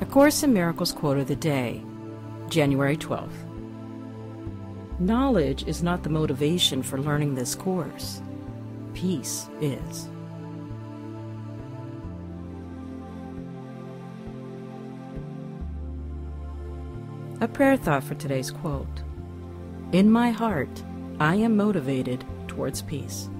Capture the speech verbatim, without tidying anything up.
A Course in Miracles quote of the day, January twelfth. Knowledge is not the motivation for learning this course. Peace is. A prayer thought for today's quote. In my heart, I am motivated towards peace.